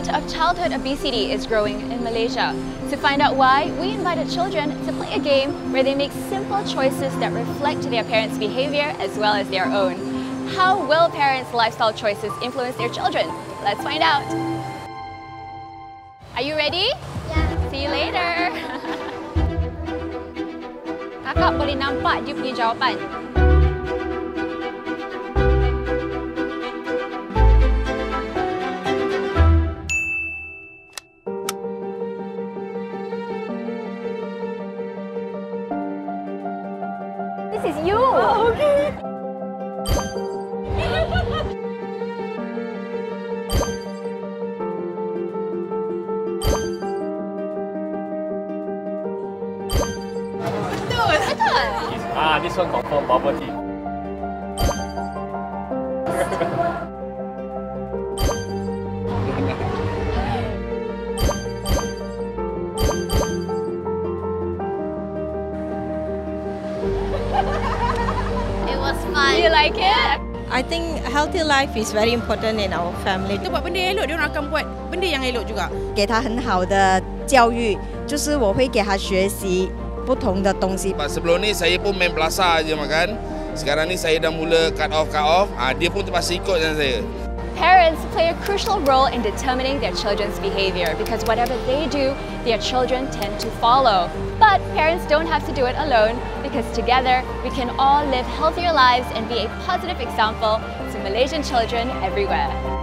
rate of childhood obesity is growing in Malaysia. To find out why, we invited children to play a game where they make simple choices that reflect their parents' behavior as well as their own. How will parents' lifestyle choices influence their children? Let's find out. Are you ready? Yeah. See you later. Kakak boleh nampak dia punya jawapan. This is you. Oh, okay. This one confirm bubble tea. It was fun. Do you like it? I think healthy life is very important in our family. Kita buat benda yang elok, dia orang akan buat benda yang elok juga. 给他很好的教育，就是我会给他学习不同的东西。 Sebelum ni saya pun main belasah je makan. Sekarang ni saya dah mula cut off. Dia pun terpaksa ikut dengan saya. Parents play a crucial role in determining their children's behavior because whatever they do, their children tend to follow. But parents don't have to do it alone because together we can all live healthier lives and be a positive example to Malaysian children everywhere.